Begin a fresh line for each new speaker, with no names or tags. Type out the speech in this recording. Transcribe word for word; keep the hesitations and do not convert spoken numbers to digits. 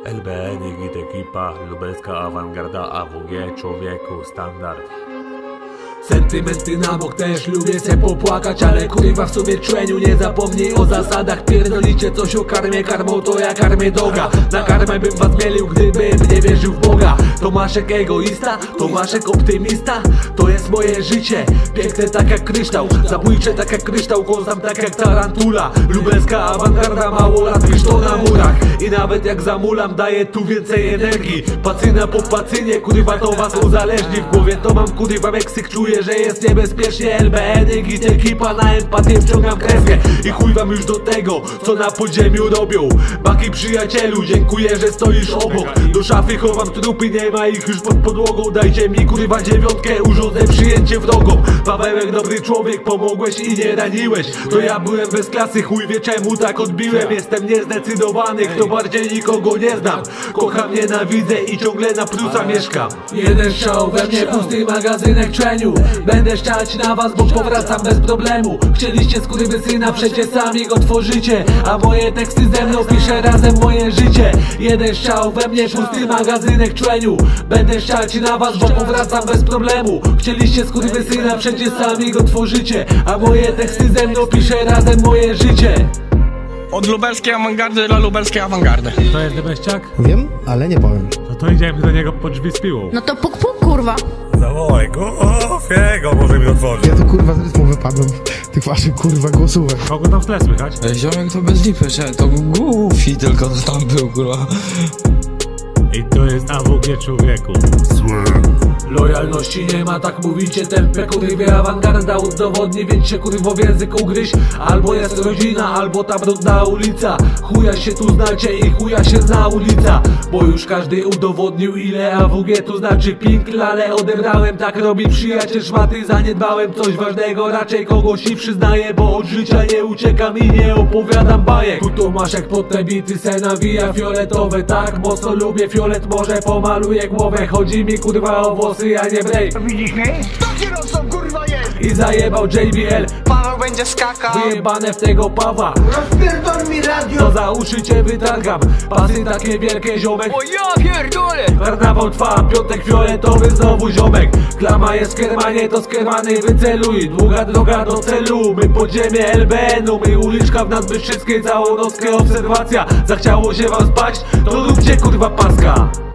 L B N, Git Ekipa, lubelska awangarda, A W G, człowieku, standard.
Sentymenty na bok, też lubię se popłakać, ale kurwa w sobie człeniu nie zapomnij o zasadach. Pierdolicie coś o karmie, karmą to ja karmię doga. Na karmę bym was mielił, gdybym nie wierzył w Boga. Tomaszek egoista, Tomaszek optymista. To jest moje życie, piękne tak jak kryształ, zabójcze tak jak kryształ, kąsam tak jak tarantula. Lubelska awangarda, mało lat piszczą na murach. I nawet jak zamulam, daję tu więcej energii. Pacyna po pacynie, kurwa to was uzależni. W głowie to mam kurwa Meksyk, czuję, że jest niebezpiecznie. L B N, Git Ekipa, na empatię wciągam kreskę. I chuj wam już do tego, co na podziemiu robią. Baki przyjacielu, dziękuję, że stoisz obok. Do szafy chowam trupy, nie ma ich już pod podłogą. Dajcie mi kurwa dziewiątkę, urządzę przyjęcie wrogom. Pawełek, dobry człowiek, pomogłeś i nie raniłeś. To ja byłem bez klasy, chuj wie czemu tak odbiłem. Jestem niezdecydowany, kto bardziej nikogo nie znam. Kocham, nienawidzę i ciągle na plusa mieszkam. Jeden strzał we mnie, pusty magazynek czeniu. Będę szczać na was, bo powracam bez problemu. Chcieliście skurwysyna, przecież sami go tworzycie. A moje teksty ze mną pisze razem moje życie. Jeden strzał we mnie, pusty magazynek czeniu. Będę szczać na was, bo powracam bez problemu. Chcieliście skurwysyna, przecież sami go tworzycie. A moje teksty ze mną pisze razem moje życie.
Od lubelskiej awangardy dla lubelskiej awangardy.
To jest Debeściak?
Wiem, ale nie powiem.
No to idziemy do niego po drzwi z piłą.
No to puk puk kurwa.
Zawołaj go, o, fiego, może mi otworzyć.
Ja to kurwa z rytmu wypadłem, tych waszych kurwa głosówek.
Kogo tam w tle słychać?
Ziomek to bez lipy, że to Goofy tylko tam był, kurwa.
I to jest A W G, człowieku.
Lojalności nie ma, tak mówicie, tempę kurwie awangarda udowodni, więc się kurwo w język ugryź. Albo jest rodzina, albo ta brudna ulica. Chuja się tu znacie i chuja się zna ulica. Bo już każdy udowodnił, ile A W G tu znaczy pinkl, ale odebrałem, tak robi przyjaciel szmaty. Zaniedbałem coś ważnego, raczej kogoś i przyznaję, bo od życia nie uciekam i nie opowiadam bajek. Tu Tomaszek pod te bity se nawija fioletowe, tak mocno lubię fiolet, może pomaluję głowę. Chodzi mi kurwa o włosy, ja nie brej.
Widzisz mnie? To kierowcą kurwa jest!
I zajebał J B L.
Paweł będzie skakał.
Wyjebane w tego Pawła.
Rozpierdol mi radio.
To za uszy cię wytargam. Pasy takie wielkie, ziomek.
O ja pierdolę!
Karnawał trwa, piątek fioletowy, znowu ziomek. Klama jest w Kermanie, to z Kermany wyceluj. Długa droga do celu, my podziemie L B N-u. My uliczka w Nadbyszczyckiej, całą nockę obserwacja. Zachciało się wam spać, to róbcie kurwa paska.